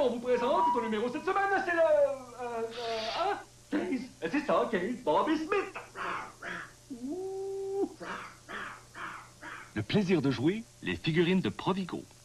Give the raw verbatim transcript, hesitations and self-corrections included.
on vous présente ton numéro cette semaine, c'est le... Euh, euh, hein? quinze. C'est ça, quinze. Bobby Smith. Le plaisir de jouer, les figurines de Provigo.